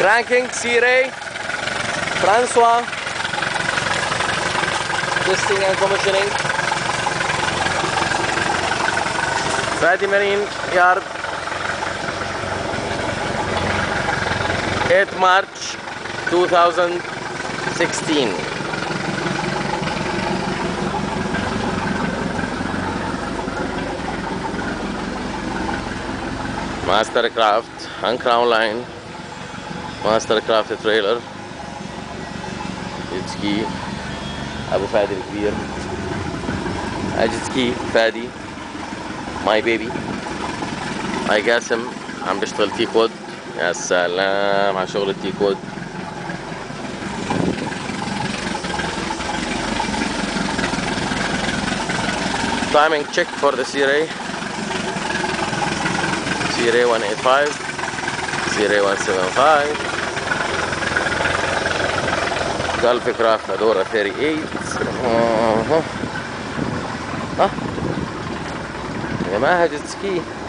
Cranking, C-Ray, Francois, testing and commissioning. Fadi Marine Yard, 8th March 2016. Mastercraft and Crown Line, Mastercraft trailer, jet ski, Abu Fadi الكبير, jet ski فادي, my baby, هاي قاسم عم بيشتغل تي كود. يا سلام على شغل التي كود. Timing check for the C-Ray. C-Ray 185, C-Ray 175, Gulf Craft Adora 38. يا جماعة جيت سكي.